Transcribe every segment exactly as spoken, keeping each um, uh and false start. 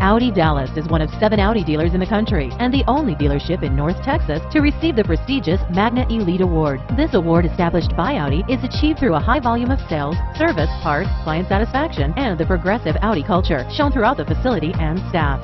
Audi Dallas is one of seven Audi dealers in the country and the only dealership in North Texas to receive the prestigious Magna Elite Award. This award, established by Audi, is achieved through a high volume of sales, service, parts, client satisfaction, and the progressive Audi culture shown throughout the facility and staff.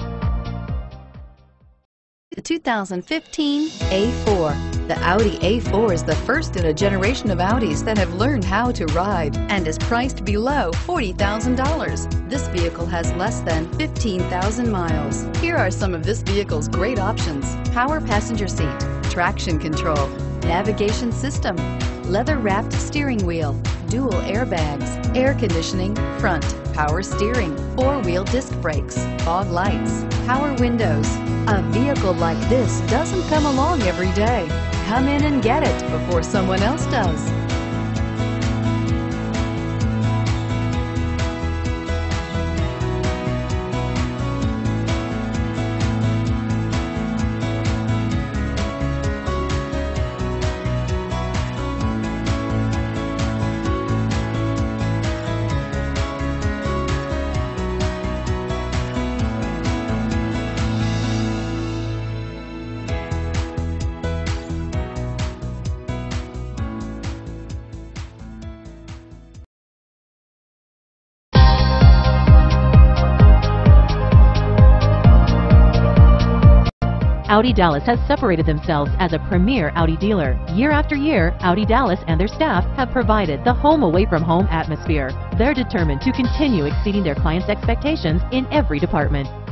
The two thousand fifteen A four. The Audi A four is the first in a generation of Audis that have learned how to ride and is priced below forty thousand dollars. This vehicle has less than fifteen thousand miles. Here are some of this vehicle's great options: power passenger seat, traction control, navigation system, leather-wrapped steering wheel, dual airbags, air conditioning, front, power steering, four-wheel disc brakes, fog lights, power windows. A vehicle like this doesn't come along every day. Come in and get it before someone else does. Audi Dallas has separated themselves as a premier Audi dealer. Year after year, Audi Dallas and their staff have provided the home away from home atmosphere. They're determined to continue exceeding their clients' expectations in every department.